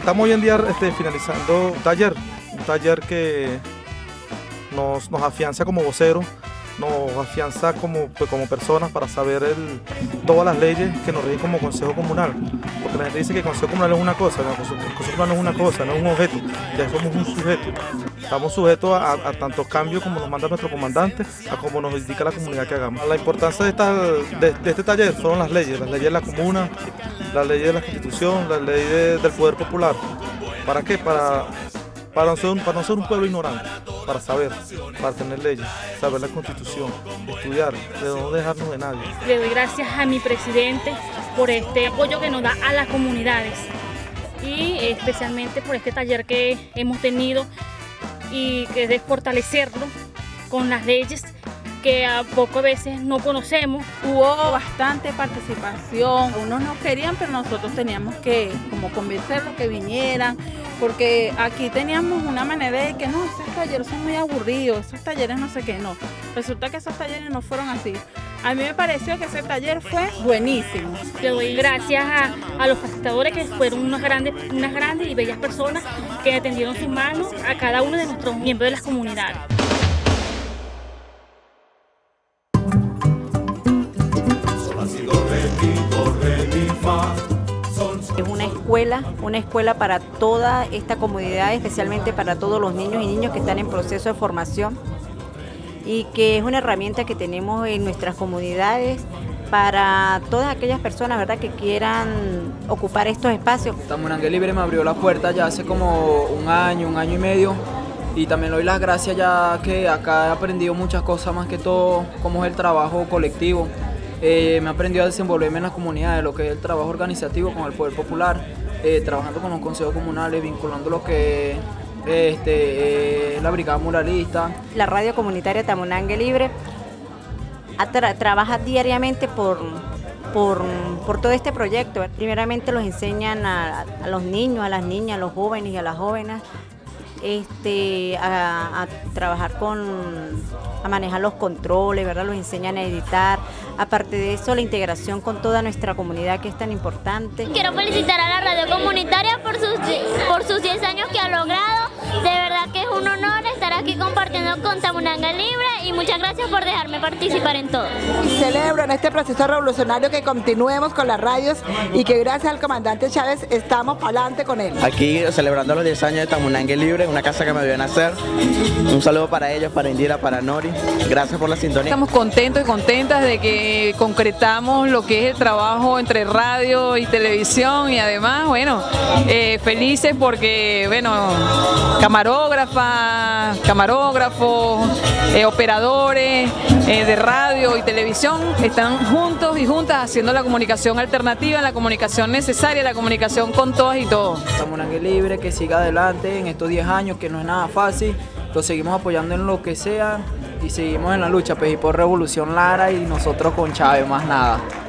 Estamos hoy en día finalizando un taller que nos afianza como voceros, nos afianza como personas para saber todas las leyes que nos rigen como Consejo Comunal. Porque la gente dice que el Consejo Comunal es una cosa, no, el Consejo Comunal no es una cosa, no es un objeto, ya somos un sujeto. Estamos sujetos a tantos cambios como nos manda nuestro comandante, a como nos indica la comunidad que hagamos. La importancia de este taller fueron las leyes de la comuna, las leyes de la Constitución, las leyes del Poder Popular. ¿Para qué? Para no ser un pueblo ignorante, para saber, para tener leyes, saber la Constitución, estudiar, de no dejarnos de nadie. Le doy gracias a mi presidente por este apoyo que nos da a las comunidades y especialmente por este taller que hemos tenido y que es de fortalecerlo con las leyes que a pocas veces no conocemos. Hubo bastante participación, unos no querían, pero nosotros teníamos que como convencerlos que vinieran, porque aquí teníamos una manera de que no, esos talleres son muy aburridos, esos talleres no sé qué, no. Resulta que esos talleres no fueron así. A mí me pareció que ese taller fue buenísimo. Le doy gracias a los facilitadores que fueron unas grandes y bellas personas que tendieron sus manos a cada uno de nuestros miembros de las comunidades. Es una escuela para toda esta comunidad, especialmente para todos los niños y niñas que están en proceso de formación y que es una herramienta que tenemos en nuestras comunidades para todas aquellas personas, ¿verdad?, que quieran ocupar estos espacios. Tamunangue Libre me abrió la puerta ya hace como un año y medio, y también le doy las gracias ya que acá he aprendido muchas cosas, más que todo cómo es el trabajo colectivo. Me he aprendido a desenvolverme en las comunidades, lo que es el trabajo organizativo con el Poder Popular, trabajando con los consejos comunales, vinculando lo que es la brigada muralista. La radio comunitaria Tamunangue Libre trabaja diariamente por todo este proyecto. Primeramente los enseñan a los niños, a las niñas, a los jóvenes y a las jóvenes a trabajar a manejar los controles, ¿verdad? Los enseñan a editar. Aparte de eso, la integración con toda nuestra comunidad, que es tan importante. Quiero felicitar a la radio comunitaria por sus 10 años que ha logrado. De verdad que es un honor estar aquí compartiendo con Tamunangue Libre y muchas gracias por dejarme participar en todo. Celebro en este proceso revolucionario que continuemos con las radios y que gracias al comandante Chávez estamos para adelante con él. Aquí celebrando los 10 años de Tamunangue Libre, una casa que me vio nacer. Un saludo para ellos, para Indira, para Nori. Gracias por la sintonía. Estamos contentos y contentas de que concretamos lo que es el trabajo entre radio y televisión y además, bueno, felices porque, bueno, camarógrafos, operadores de radio y televisión están juntos y juntas haciendo la comunicación alternativa, la comunicación necesaria, la comunicación con todas y todos. Tamunangue Libre, que siga adelante en estos 10 años, que no es nada fácil, lo seguimos apoyando en lo que sea y seguimos en la lucha, pues, y por Revolución Lara y nosotros con Chávez, más nada.